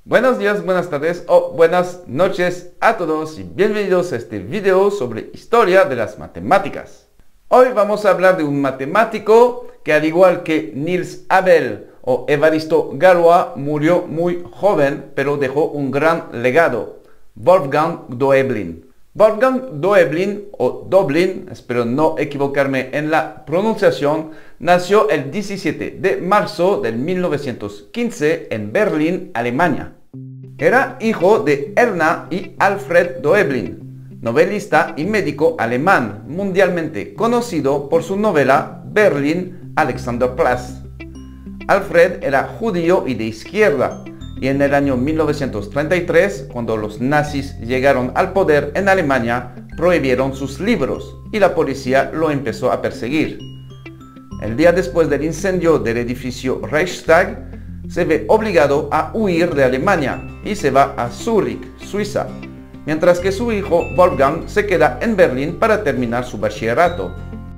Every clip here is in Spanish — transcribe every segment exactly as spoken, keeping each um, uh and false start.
Buenos días, buenas tardes o buenas noches a todos y bienvenidos a este video sobre historia de las matemáticas. Hoy vamos a hablar de un matemático que, al igual que Niels Abel o Evaristo Galois, murió muy joven pero dejó un gran legado: Wolfgang Döblin. Wolfgang Döblin o Döblin, espero no equivocarme en la pronunciación, nació el diecisiete de marzo de mil novecientos quince en Berlín, Alemania. Era hijo de Erna y Alfred Döblin, novelista y médico alemán mundialmente conocido por su novela Berlin Alexanderplatz. Alfred era judío y de izquierda, y en el año mil novecientos treinta y tres, cuando los nazis llegaron al poder en Alemania, prohibieron sus libros y la policía lo empezó a perseguir. El día después del incendio del edificio Reichstag, se ve obligado a huir de Alemania y se va a Zúrich, Suiza, mientras que su hijo Wolfgang se queda en Berlín para terminar su bachillerato.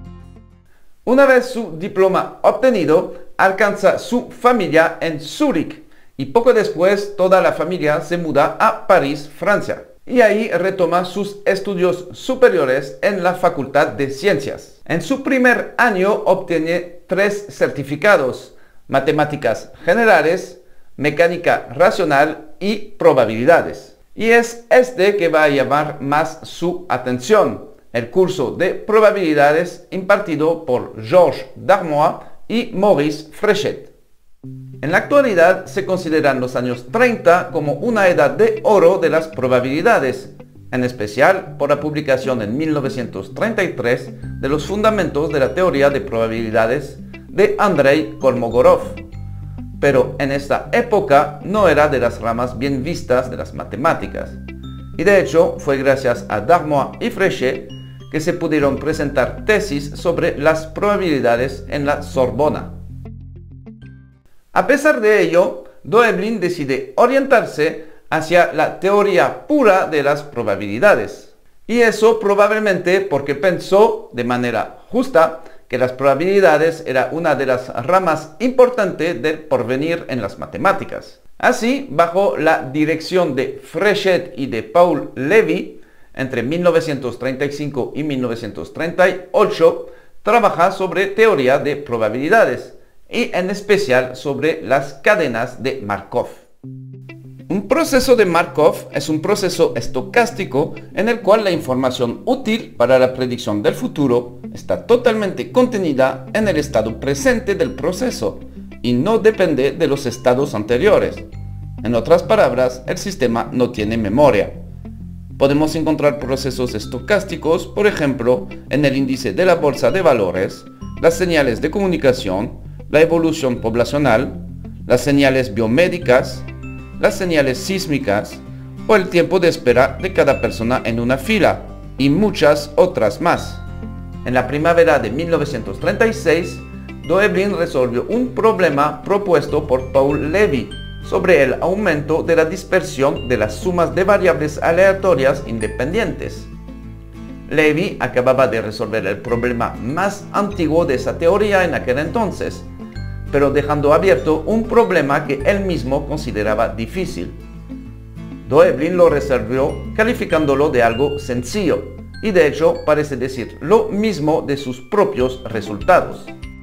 Una vez su diploma obtenido, alcanza su familia en Zúrich y poco después toda la familia se muda a París, Francia, y ahí retoma sus estudios superiores en la Facultad de Ciencias. En su primer año obtiene tres certificados: matemáticas generales, mecánica racional y probabilidades. Y es este que va a llamar más su atención: el curso de probabilidades impartido por Georges Darmois y Maurice Fréchet. En la actualidad se consideran los años treinta como una edad de oro de las probabilidades, en especial por la publicación en mil novecientos treinta y tres de los fundamentos de la teoría de probabilidades de Andrei Kolmogorov. Pero en esta época no era de las ramas bien vistas de las matemáticas, y de hecho fue gracias a Darmois y Fréchet que se pudieron presentar tesis sobre las probabilidades en la Sorbona. A pesar de ello, Döblin decide orientarse hacia la teoría pura de las probabilidades, y eso probablemente porque pensó de manera justa que las probabilidades era una de las ramas importantes del porvenir en las matemáticas. Así, bajo la dirección de Fréchet y de Paul Lévy, entre mil novecientos treinta y cinco y mil novecientos treinta y ocho, trabaja sobre teoría de probabilidades, y en especial sobre las cadenas de Markov. Un proceso de Markov es un proceso estocástico en el cual la información útil para la predicción del futuro está totalmente contenida en el estado presente del proceso y no depende de los estados anteriores. En otras palabras, el sistema no tiene memoria. Podemos encontrar procesos estocásticos, por ejemplo, en el índice de la bolsa de valores, las señales de comunicación, la evolución poblacional, las señales biomédicas, las señales sísmicas o el tiempo de espera de cada persona en una fila, y muchas otras más. En la primavera de mil novecientos treinta y seis, Döblin resolvió un problema propuesto por Paul Lévy sobre el aumento de la dispersión de las sumas de variables aleatorias independientes. Lévy acababa de resolver el problema más antiguo de esa teoría en aquel entonces, pero dejando abierto un problema que él mismo consideraba difícil. Döblin lo resolvió calificándolo de algo sencillo, y de hecho parece decir lo mismo de sus propios resultados.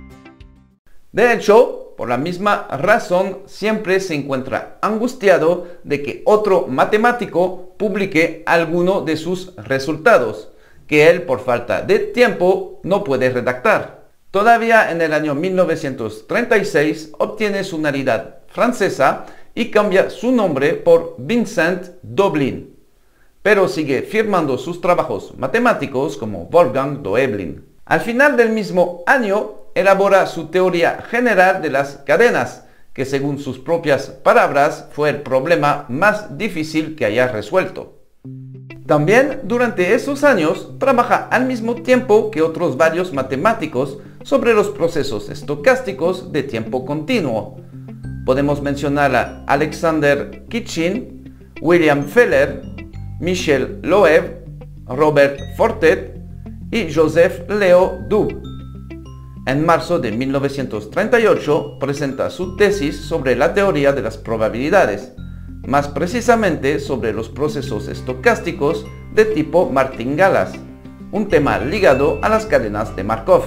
De hecho, por la misma razón, siempre se encuentra angustiado de que otro matemático publique alguno de sus resultados, que él por falta de tiempo no puede redactar. Todavía en el año mil novecientos treinta y seis obtiene su nacionalidad francesa y cambia su nombre por Vincent Döblin, pero sigue firmando sus trabajos matemáticos como Wolfgang Döblin. Al final del mismo año, elabora su teoría general de las cadenas, que según sus propias palabras fue el problema más difícil que haya resuelto. También durante esos años trabaja al mismo tiempo que otros varios matemáticos sobre los procesos estocásticos de tiempo continuo. Podemos mencionar a Alexander Kitchin, William Feller, Michel Loeb, Robert Fortet y Joseph Leo Dubh. En marzo de mil novecientos treinta y ocho presenta su tesis sobre la teoría de las probabilidades, más precisamente sobre los procesos estocásticos de tipo martingales, un tema ligado a las cadenas de Markov.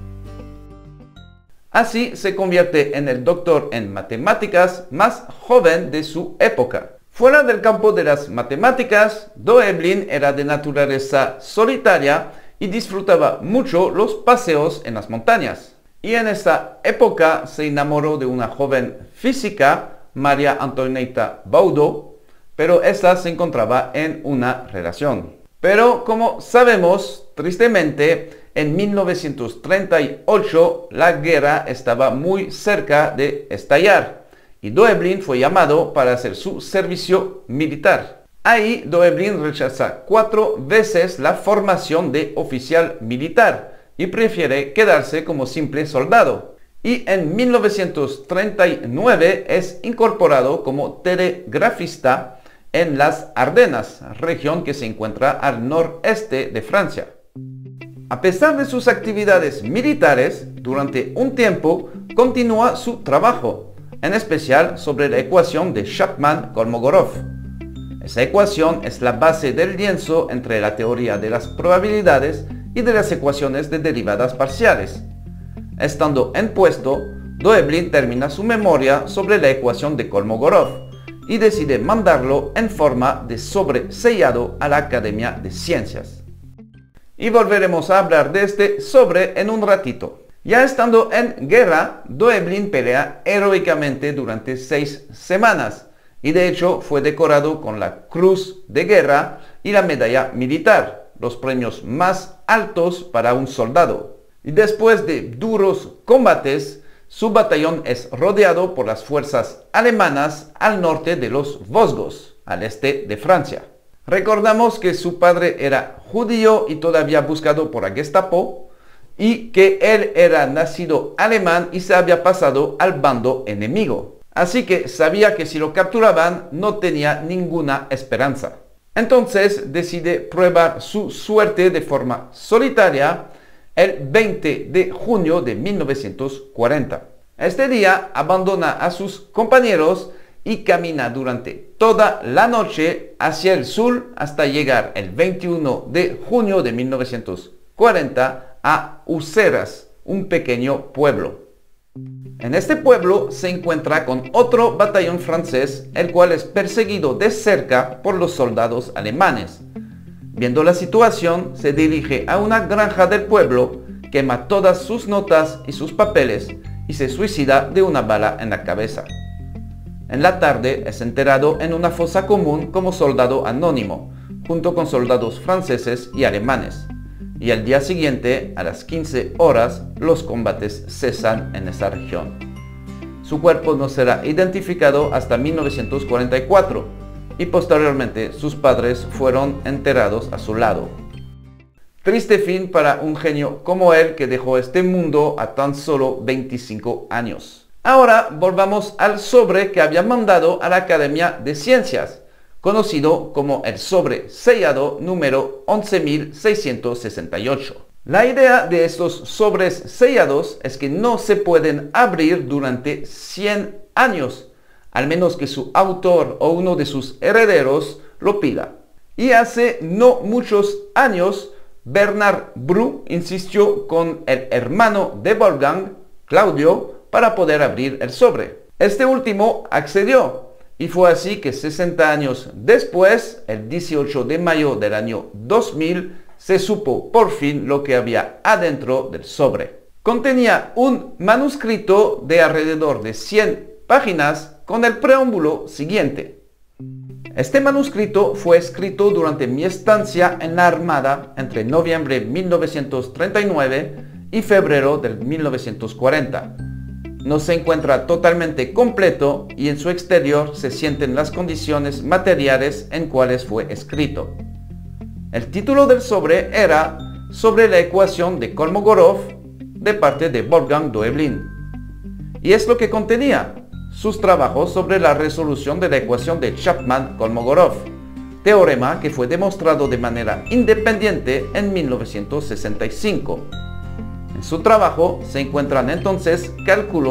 Así se convierte en el doctor en matemáticas más joven de su época. Fuera del campo de las matemáticas, Döblin era de naturaleza solitaria y disfrutaba mucho los paseos en las montañas. Y en esa época se enamoró de una joven física, María Antonieta Baudot, pero esta se encontraba en una relación. Pero como sabemos, tristemente, en mil novecientos treinta y ocho la guerra estaba muy cerca de estallar y Döblin fue llamado para hacer su servicio militar. Ahí Döblin rechaza cuatro veces la formación de oficial militar y prefiere quedarse como simple soldado. Y en mil novecientos treinta y nueve es incorporado como telegrafista en las Ardenas, región que se encuentra al noreste de Francia. A pesar de sus actividades militares, durante un tiempo continúa su trabajo, en especial sobre la ecuación de Chapman-Kolmogorov. Esa ecuación es la base del lienzo entre la teoría de las probabilidades y de las ecuaciones de derivadas parciales. Estando en puesto, Döblin termina su memoria sobre la ecuación de Kolmogorov y decide mandarlo en forma de sobre sellado a la Academia de Ciencias. Y volveremos a hablar de este sobre en un ratito. Ya estando en guerra, Döblin pelea heroicamente durante seis semanas y de hecho fue decorado con la Cruz de Guerra y la Medalla Militar, los premios más altos para un soldado. Y después de duros combates, su batallón es rodeado por las fuerzas alemanas al norte de los Vosgos, al este de Francia. Recordamos que su padre era judío y todavía buscado por la Gestapo, y que él era nacido alemán y se había pasado al bando enemigo. Así que sabía que si lo capturaban no tenía ninguna esperanza. Entonces decide probar su suerte de forma solitaria el veinte de junio de mil novecientos cuarenta. Este día abandona a sus compañeros y camina durante toda la noche hacia el sur hasta llegar el veintiuno de junio de mil novecientos cuarenta a Useras, un pequeño pueblo. En este pueblo se encuentra con otro batallón francés, el cual es perseguido de cerca por los soldados alemanes. Viendo la situación, se dirige a una granja del pueblo, quema todas sus notas y sus papeles y se suicida de una bala en la cabeza. En la tarde es enterrado en una fosa común como soldado anónimo, junto con soldados franceses y alemanes. Y al día siguiente, a las quince horas, los combates cesan en esa región. Su cuerpo no será identificado hasta mil novecientos cuarenta y cuatro y posteriormente sus padres fueron enterrados a su lado. Triste fin para un genio como él que dejó este mundo a tan solo veinticinco años. Ahora volvamos al sobre que había mandado a la Academia de Ciencias, conocido como el sobre sellado número once mil seiscientos sesenta y ocho. La idea de estos sobres sellados es que no se pueden abrir durante cien años, al menos que su autor o uno de sus herederos lo pida. Y hace no muchos años, Bernard Bru insistió con el hermano de Wolfgang, Claudio, para poder abrir el sobre. Este último accedió. Y fue así que sesenta años después, el dieciocho de mayo del año dos mil, se supo por fin lo que había adentro del sobre. Contenía un manuscrito de alrededor de cien páginas con el preámbulo siguiente. Este manuscrito fue escrito durante mi estancia en la Armada entre noviembre de mil novecientos treinta y nueve y febrero de mil novecientos cuarenta. No se encuentra totalmente completo y en su exterior se sienten las condiciones materiales en cuales fue escrito. El título del sobre era Sobre la ecuación de Kolmogorov de parte de Wolfgang Döblin. Y es lo que contenía, sus trabajos sobre la resolución de la ecuación de Chapman-Kolmogorov, teorema que fue demostrado de manera independiente en mil novecientos sesenta y cinco. En su trabajo se encuentran entonces cálculos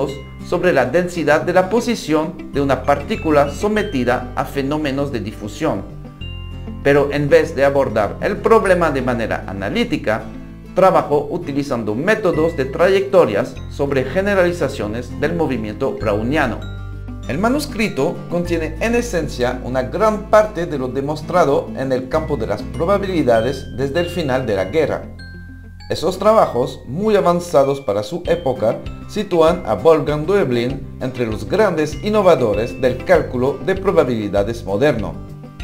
sobre la densidad de la posición de una partícula sometida a fenómenos de difusión. Pero en vez de abordar el problema de manera analítica, trabajó utilizando métodos de trayectorias sobre generalizaciones del movimiento browniano. El manuscrito contiene en esencia una gran parte de lo demostrado en el campo de las probabilidades desde el final de la guerra. Esos trabajos, muy avanzados para su época, sitúan a Wolfgang Döblin entre los grandes innovadores del cálculo de probabilidades moderno.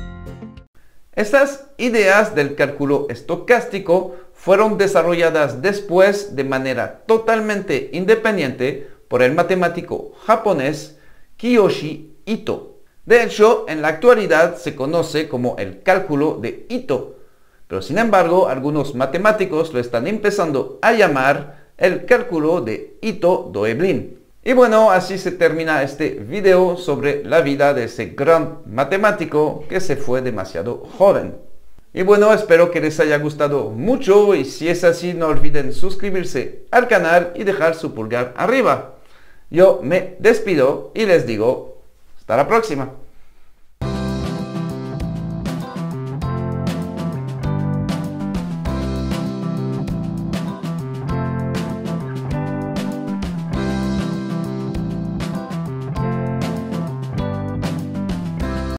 Estas ideas del cálculo estocástico fueron desarrolladas después de manera totalmente independiente por el matemático japonés Kiyoshi Ito. De hecho, en la actualidad se conoce como el cálculo de Ito, pero sin embargo algunos matemáticos lo están empezando a llamar el cálculo de Ito-Döblin. Y bueno, así se termina este video sobre la vida de ese gran matemático que se fue demasiado joven. Y bueno, espero que les haya gustado mucho y si es así no olviden suscribirse al canal y dejar su pulgar arriba. Yo me despido y les digo hasta la próxima.